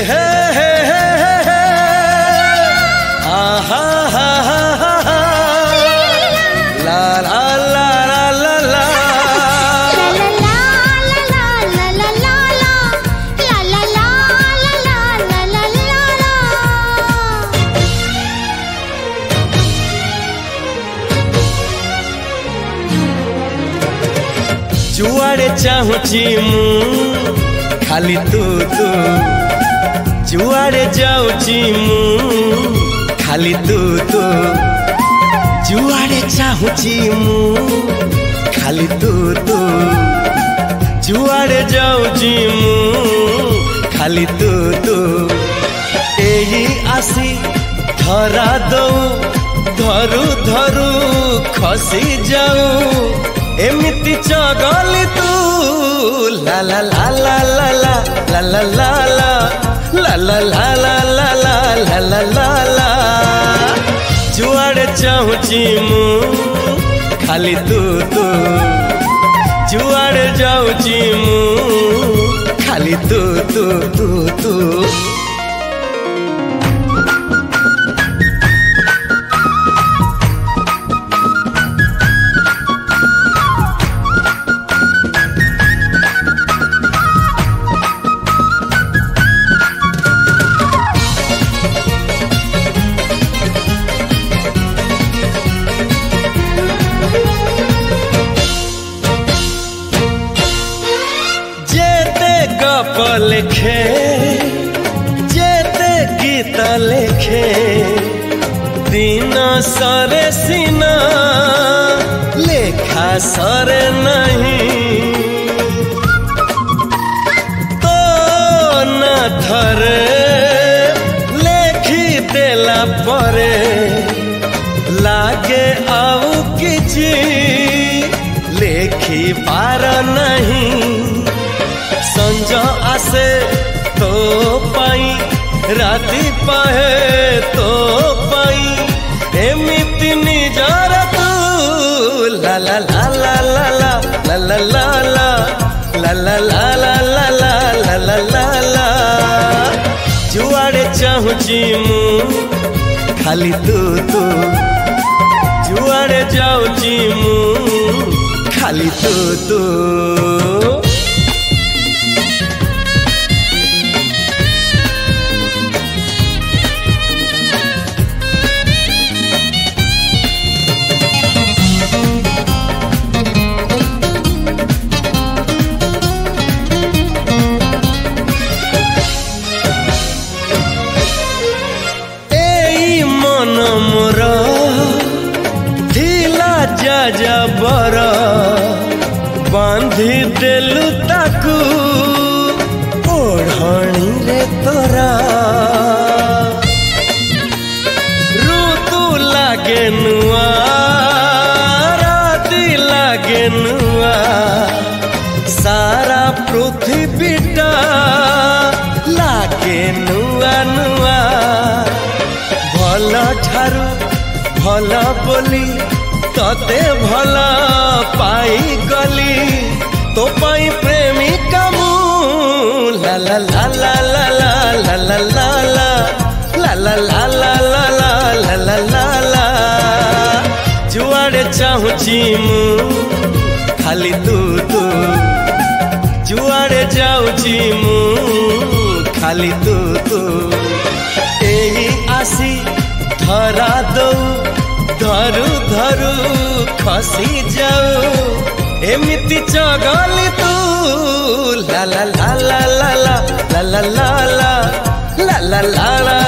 हे हे हे हे आहा हा हा हा ला ला ला ला ला ला जुआड़े चाहूची मु खाली तू तू जुआड़े जाऊची मु खाली तू तू जुआड़े चाहूची मु खाली तू तू जुआड़े जाऊची मु खाली तू तू एही आसी धरा दऊ धरू धरू खसी जाऊ एमिति चगली तू ला ला ला ला ला ला ला ला ला ला ला ला ला ला ला ला ला ला जुआड़े चाहूची मु खाली तू तू जुआड़े जाऊची मु खाली तू तू तू तू लिखे जेते गीत लिखे दिन सरे सीना लेखा सरे नहीं तो न थरे लेखी देला परे लागे आउ किछि लेखी पार नहीं संज आसे तो पाई राति पाए तो पाई एमिति निजार तू ला ला ला ला ला ला ला ला ला ला ला ला ला ला ला ला ला ला जुआड़े चाहूची मु खाली तू तू जुआड़े जाऊची मु खाली तू तू जा बर बांधी देलु ताकू ओढ़णी रे तोरा ऋतु लागे नुआ राति लागे नुआ सारा पृथ्वीटा लागे नुआ नुआ भल ठारू भल बोली तते भला पाई गली तो पाई प्रेमिका मु ला ला ला ला ला ला ला ला ला ला ला ला ला ला ला ला ला जुआड़े चाहूची मु खाली तू तू जुआड़े जाऊची मु खाली तू तू एही आसी धरा दऊ धरू धरू खसी जाऊ एमिति चगली तू ला ला ला ला ला ला ला ला ला ला ला ला ला